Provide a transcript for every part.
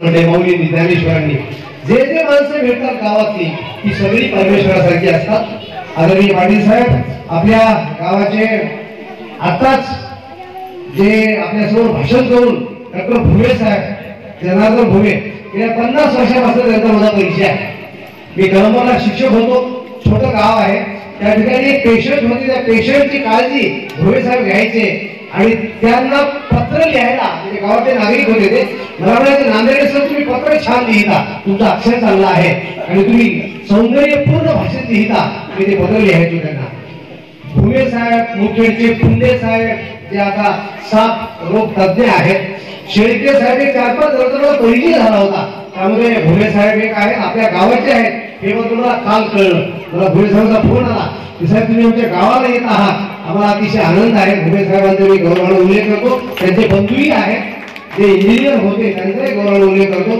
मौली ज्ञानेश्वरांनी जे जे माणसं भेटतात गावातली ती सगळी परमेश्वरासारखी असतात। आदरणीय पाटील साहेब आपल्या गावाचे आताच जे आपल्यासमोर भाषण करून डॉक्टर भुवे साहेब जनार्दन भुवे गेल्या 50 वर्षापासून त्यांचा माझा परिचय आहे। मी कळंबला शिक्षक होतो, छोटं गाव आहे, त्या ठिकाणी एक पेशंट होते, त्या पेशंटची काळजी भुवे साहेब घ्यायचे आणि त्यांना पत्र लिहायला म्हणजे गावाचे नागरिक होते ते मला म्हणायचे नांदेड सर तुम्ही पत्र छान लिहिता, तुमचा अक्षर चांगला आहे आणि तुम्ही सौंदर्यपूर्ण भाषेत लिहिता, मी ते पत्र लिहायचो त्यांना। भुवे साहेब मुखेडचे पुंडे साहेब जे आता साप रोग तज्ञ आहेत, शेळके साहेब एक 4-5 वर्षाचा परिचय झाला होता, त्यामुळे भुवे साहेब एक आहे आपल्या गावाचे आहेत हे मग तुम्हाला काल कळलं। मला भुवे साहेबांचा फोन आला की साहेब तुम्ही आमच्या गावाला येत आहात, आम्हाला अतिशय आनंद आहे। भुवे साहेबांचा मी गौरवाने उल्लेख करतो, त्यांचे बंधूही आहेत जे इंजिनियर होते त्यांचाही गौरवाने उल्लेख करतो।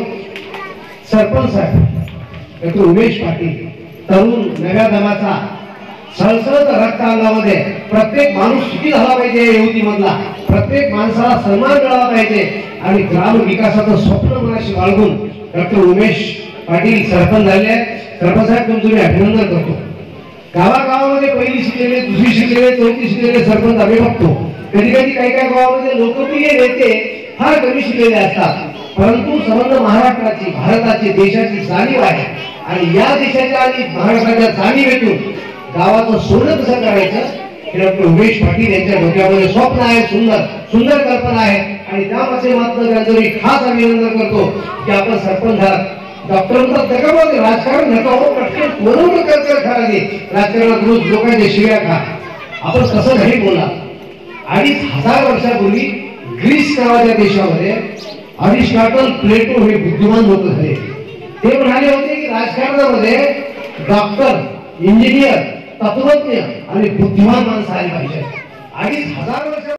सरपंच साहेब डॉक्टर उमेश पाटील तरुण नव्या दमाचा सळसळत रक्त अंगामध्ये, प्रत्येक माणूस सुखी झाला पाहिजे, युवती मधला प्रत्येक माणसाला सन्मान मिळाला पाहिजे आणि ग्राम विकासाचं स्वप्न मनाशी बाळगून डॉक्टर उमेश पाटील सरपंच झाले आहेत। सरपंच साहेब तुमचं मी अभिनंदन करतो। गावागावामध्ये पहिली शिकलेले, दुसरी शिकलेले, चौथी शिकलेले सरपंच आम्ही बघतो, कधी कधी काही काही गावामध्ये लोकप्रिय नेते फार कमी शिकलेले असतात, परंतु संबंध महाराष्ट्राची, भारताची, देशाची जाणीव आहे आणि या देशाच्या आणि महाराष्ट्राच्या जाणीवेतून गावाचं सोनं कसं करायचं हे डॉक्टर उमेश पाटील यांच्या डोक्यामध्ये स्वप्न आहे, सुंदर सुंदर कल्पना आहे आणि त्या माध्यमातून त्यांचं मी खास अभिनंदन करतो की आपण सरपंच झालात। डॉक्टर म्हणतात जगामध्ये राजकारण नका हो, पटकन कोणवं कर खराली राजकारणात रोज लोकांच्या शिव्या खा, आपण कसं नाही बोला। 2500 वर्षापूर्वी ग्रीस नावाच्या देशामध्ये अरिस्टॉटल, प्लेटो हे बुद्धिमान लोक झाले। ते म्हणाले होते की राजकारणामध्ये डॉक्टर, इंजिनियर, तत्वज्ञ आणि बुद्धिमान माणसं आली पाहिजे। 2500 वर्ष